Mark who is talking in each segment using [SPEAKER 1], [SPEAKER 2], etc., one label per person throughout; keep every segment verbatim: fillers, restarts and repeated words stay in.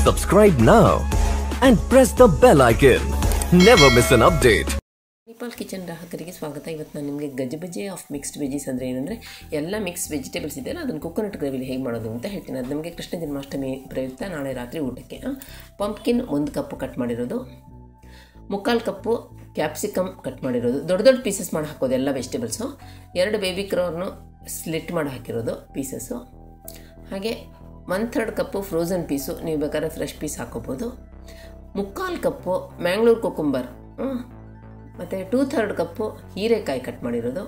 [SPEAKER 1] Subscribe now and press the bell icon. Never miss an update.
[SPEAKER 2] Manipal kitchen ಗ್ರಾಹಕರಿಗೆ ಸ್ವಾಗತ. ಇವತ್ತು ನಾನು ನಿಮಗೆ ಗಜಬಜೆ ಆಫ್ ಮಿಕ್ಸ್ಡ್ ವೆಜೀಸ್ ಅಂದರೆ ಏನಂದರೆ ಎಲ್ಲ ಮಿಕ್ಸ್ ವೆಜಿಟೇಬಲ್ಸ್ ಇದೆಯಲ್ಲ ಅದನ್ನು ಕೊಕೊನಟ್ ಗ್ರೇವಿಲಿ ಹೇಗೆ ಮಾಡೋದು ಅಂತ ಹೇಳ್ತೀನಿ. ಅದು ನಮಗೆ ಕೃಷ್ಣ ಜನ್ಮಾಷ್ಟಮಿ ಪ್ರಯುಕ್ತ ನಾಳೆ ರಾತ್ರಿ ಊಟಕ್ಕೆ. ಪಂಪ್ಕಿನ್ ಒಂದು ಕಪ್ಪು ಕಟ್ ಮಾಡಿರೋದು, ಮುಕ್ಕಾಲು ಕಪ್ಪು ಕ್ಯಾಪ್ಸಿಕಮ್ ಕಟ್ ಮಾಡಿರೋದು, ದೊಡ್ಡ ದೊಡ್ಡ ಪೀಸಸ್ ಮಾಡಿ ಹಾಕೋದು ಎಲ್ಲ ವೆಜಿಟೇಬಲ್ಸು, ಎರಡು ಬೇಬಿ ಕ್ರಾರ್ನು ಸ್ಲಿಟ್ ಮಾಡಿ ಹಾಕಿರೋದು ಪೀಸಸ್ಸು, ಹಾಗೆ one third cup frozen piece, ನೀವು ಬೇಕಾದ್ರೆ ಫ್ರೆಶ್ ಪೀಸ್ ಹಾಕೋಬೋದು, ಮುಕ್ಕಾಲು ಕಪ್ಪು ಮ್ಯಾಂಗ್ಳೂರ್ ಕೊಕುಂಬರ್, ಮತ್ತು ಟೂ ಥರ್ಡ್ ಕಪ್ಪು ಹೀರೆಕಾಯಿ ಕಟ್ ಮಾಡಿರೋದು,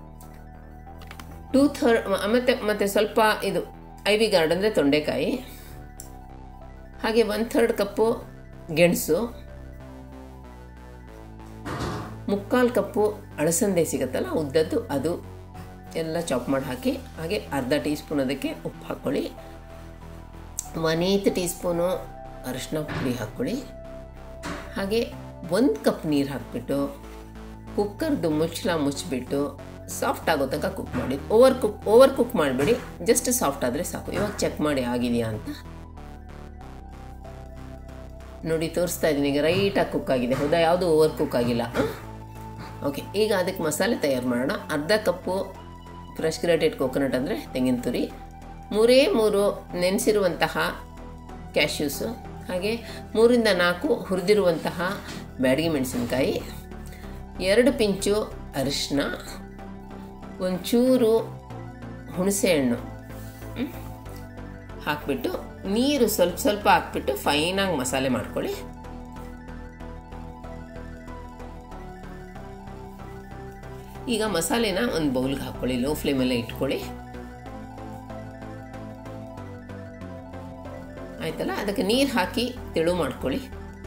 [SPEAKER 2] ಟೂ ಥರ್ಡ್ ಮತ್ತು ಮತ್ತು ಸ್ವಲ್ಪ ಇದು ಐವಿ ಗಾರ್ಡ್ ಅಂದರೆ ತೊಂಡೆಕಾಯಿ, ಹಾಗೆ ಒನ್ ಥರ್ಡ್ ಕಪ್ಪು ಗೆಣಸು, ಮುಕ್ಕಾಲು ಕಪ್ಪು ಅಳಸಂದೆ ಸಿಗುತ್ತಲ್ಲ ಉದ್ದದ್ದು ಅದು ಎಲ್ಲ ಚಾಪ್ ಮಾಡಿ ಹಾಕಿ, ಹಾಗೆ ಅರ್ಧ ಟೀ ಸ್ಪೂನ್ ಅದಕ್ಕೆ ಉಪ್ಪು ಹಾಕ್ಕೊಳ್ಳಿ, ಒನ್ ಏಯ್ತ್ ಟೀ ಸ್ಪೂನು ಅರಿಶಿನ ಪುಡಿ ಹಾಕ್ಕೊಳ್ಳಿ, ಹಾಗೆ ಒಂದು ಕಪ್ ನೀರು ಹಾಕಿಬಿಟ್ಟು ಕುಕ್ಕರ್ದು ಮುಚ್ಚಳ ಮುಚ್ಚಿಬಿಟ್ಟು ಸಾಫ್ಟ್ ಆಗೋ ತನಕ ಕುಕ್ ಮಾಡಿ. ಓವರ್ ಕುಕ್ ಓವರ್ ಕುಕ್ ಮಾಡಿಬಿಡಿ, ಜಸ್ಟ್ ಸಾಫ್ಟ್ ಆದರೆ ಸಾಕು. ಇವಾಗ ಚೆಕ್ ಮಾಡಿ ಆಗಿದೆಯಾ ಅಂತ ನೋಡಿ, ತೋರಿಸ್ತಾ ಇದ್ದೀನಿ. ಈಗ ರೈಟಾಗಿ ಕುಕ್ ಆಗಿದೆ, ಹೌದಾ? ಯಾವುದು ಓವರ್ ಕುಕ್ ಆಗಿಲ್ಲ. ಓಕೆ, ಈಗ ಅದಕ್ಕೆ ಮಸಾಲೆ ತಯಾರು ಮಾಡೋಣ. ಅರ್ಧ ಕಪ್ಪು ಫ್ರೆಶ್ ಗ್ರೇಟೆಡ್ ಕೋಕೋನಟ್ ಅಂದರೆ ತೆಂಗಿನ ತುರಿ, ಮೂರೇ ಮೂರು ನೆನೆಸಿರುವಂತಹ ಕ್ಯಾಶ್ಯೂಸು, ಹಾಗೆ ಮೂರಿಂದ ನಾಲ್ಕು ಹುರಿದಿರುವಂತಹ ಬ್ಯಾಡಗಿ ಮೆಣಸಿನ್ಕಾಯಿ, ಎರಡು ಪಿಂಚು ಅರಿಶಿನ, ಒಂಚೂರು ಹುಣಸೆಹಣ್ಣು ಹಾಕಿಬಿಟ್ಟು ನೀರು ಸ್ವಲ್ಪ ಸ್ವಲ್ಪ ಹಾಕ್ಬಿಟ್ಟು ಫೈನಾಗಿ ಮಸಾಲೆ ಮಾಡ್ಕೊಳ್ಳಿ. ಈಗ ಮಸಾಲೆನ ಒಂದು ಬೌಲ್ಗೆ ಹಾಕ್ಕೊಳ್ಳಿ, ಲೋ ಫ್ಲೇಮಲ್ಲೇ ಇಟ್ಕೊಳ್ಳಿ. ಆಯ್ತಲ್ಲ, ಅದಕ್ಕೆ ನೀರು ಹಾಕಿ ತೆಳು ಮಾಡ್ಕೊಳ್ಳಿ.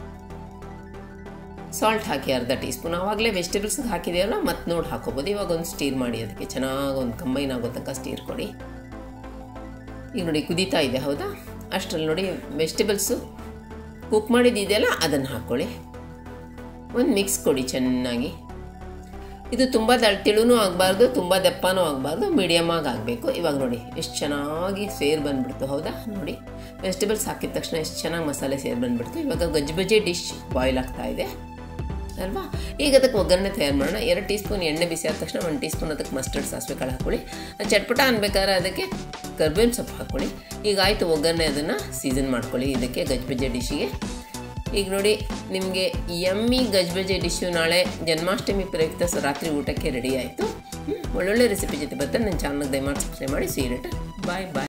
[SPEAKER 2] ಸಾಲ್ಟ್ ಹಾಕಿ ಅರ್ಧ ಟೀ ಸ್ಪೂನ್. ಆವಾಗಲೇ ವೆಜಿಟೇಬಲ್ಸ್ಗೆ ಹಾಕಿದೆಯಲ್ಲ, ಮತ್ತೆ ನೋಡಿ ಹಾಕೋಬೋದು. ಇವಾಗ ಒಂದು ಸ್ಟೀರ್ ಮಾಡಿ, ಅದಕ್ಕೆ ಚೆನ್ನಾಗಿ ಒಂದು ಕಂಬೈನ್ ಆಗೋ ತನಕ ಸ್ಟೀರ್ ಕೊಡಿ. ಈಗ ನೋಡಿ ಕುದೀತಾ ಇದೆ, ಹೌದಾ? ಅಷ್ಟರಲ್ಲಿ ನೋಡಿ ವೆಜಿಟೇಬಲ್ಸು ಕುಕ್ ಮಾಡಿದ್ದಿದೆಯಲ್ಲ ಅದನ್ನು ಹಾಕ್ಕೊಳ್ಳಿ. ಒಂದು ಮಿಕ್ಸ್ ಕೊಡಿ ಚೆನ್ನಾಗಿ. ಇದು ತುಂಬ ದಳ ತಿಳುನೂ ಆಗಬಾರ್ದು, ತುಂಬ ದಪ್ಪನೂ ಆಗಬಾರ್ದು, ಮೀಡಿಯಮಾಗಿ ಆಗಬೇಕು. ಇವಾಗ ನೋಡಿ ಎಷ್ಟು ಚೆನ್ನಾಗಿ ಸೇರು ಬಂದುಬಿಡ್ತು, ಹೌದಾ? ನೋಡಿ ವೆಜಿಟೇಬಲ್ಸ್ ಹಾಕಿದ ತಕ್ಷಣ ಎಷ್ಟು ಚೆನ್ನಾಗಿ ಮಸಾಲೆ ಸೇರು ಬಂದುಬಿಡ್ತು. ಇವಾಗ ಗಜ್ಬಜೆ ಡಿಶ್ ಬಾಯ್ಲ್ ಆಗ್ತಾ ಇದೆ ಅಲ್ವಾ? ಈಗ ಅದಕ್ಕೆ ಒಗ್ಗರಣೆ ತಯಾರು ಮಾಡೋಣ. ಎರಡು ಟೀ ಸ್ಪೂನ್ ಎಣ್ಣೆ ಬಿಸಿ ಆದ ತಕ್ಷಣ ಒಂದು ಟೀ ಸ್ಪೂನ್ ಅದಕ್ಕೆ ಮಸ್ಟರ್ಡ್ ಸಾಸಿವೆ ಕಾಳು ಹಾಕ್ಕೊಳ್ಳಿ. ಚಟ್ಪಟ ಅನ್ಬೇಕಾದ್ರೆ ಅದಕ್ಕೆ ಕರ್ಬೇವಿನ ಸೊಪ್ಪು ಹಾಕ್ಕೊಳ್ಳಿ. ಈಗ ಆಯಿತು ಒಗ್ಗರಣೆ, ಅದನ್ನು ಸೀಸನ್ ಮಾಡ್ಕೊಳ್ಳಿ ಇದಕ್ಕೆ ಗಜ್ಬಜೆ ಡಿಶ್ಶಿಗೆ. ಈಗ ನೋಡಿ ನಿಮಗೆ ಯಮ್ಮಿ ಗಜ್ಬಜೆ ಡಿಶ್ಶು ನಾಳೆ ಜನ್ಮಾಷ್ಟಮಿ ಪ್ರಯುಕ್ತ ರಾತ್ರಿ ಊಟಕ್ಕೆ ರೆಡಿ ಆಯಿತು. ಒಳ್ಳೊಳ್ಳೆ ರೆಸಿಪಿ ಜೊತೆ ಬರ್ತಾರೆ. ನನ್ನ ಚಾನಲ್ಗೆ ದಯಮಾಡಿ ಸಬ್ಸ್ಕ್ರೈಬ್ ಮಾಡಿ. See you later. Bye bye.